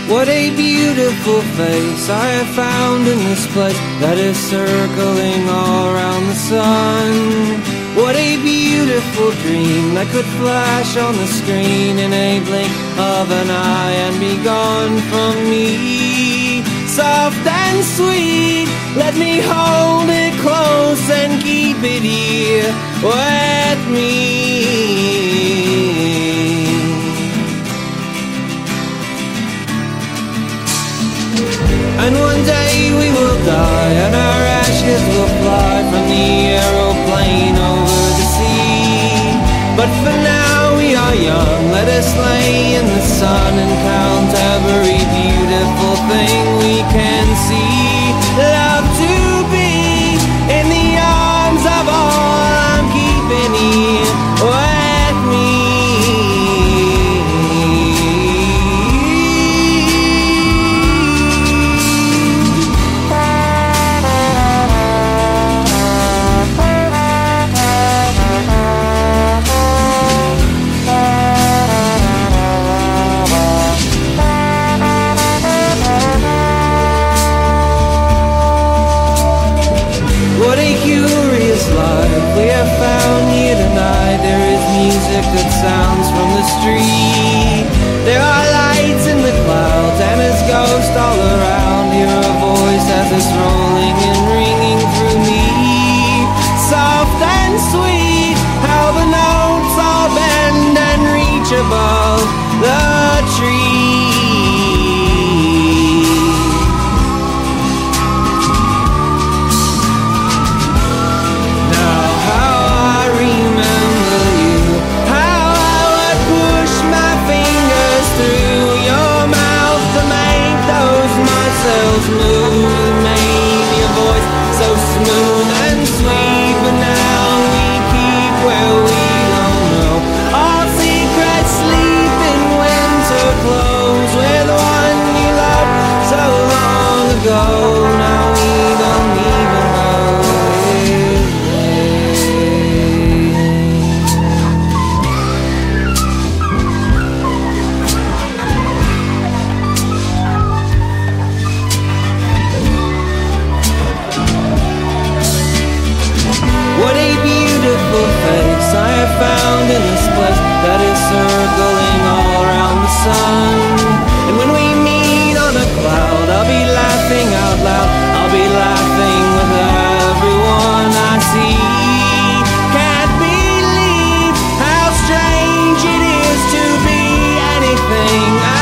What a beautiful face I have found in this place that is circling all around the sun. What a beautiful dream that could flash on the screen in a blink of an eye and be gone from me. Soft and sweet, let me hold it close and keep it here with me. And one day we will die, and our ashes will fly from the aeroplane over the sea. But for now we are young, let us lay in the sun and count every beautiful thing we can see. Love to be in the arms of all I'm keeping here with me. We have found here tonight. There is music that sounds from the street. There are lights in the clouds and its ghost all around. Hear a voice as it's rolling and ringing through me. Soft and sweet, how the notes all bend and reach above the tree. Smooth, made your voice so smooth and sweet, but now we keep where we don't know. All secrets sleep in winter clothes with one you loved so long ago. Now we don't even know his face I have found in this place that is circling all around the sun. And when we meet on a cloud, I'll be laughing out loud. I'll be laughing with everyone I see. Can't believe how strange it is to be anything